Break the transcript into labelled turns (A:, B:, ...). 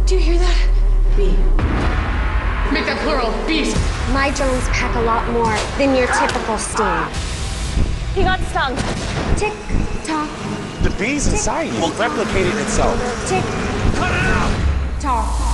A: Do you hear that?
B: Bee.
A: Make that plural. Bees.
C: My drones pack a lot more than your typical steam.
D: He got stung.
C: Tick, tock.
E: The bees inside you will replicate it itself.
C: Tick.
E: Cut it out!
C: Tock.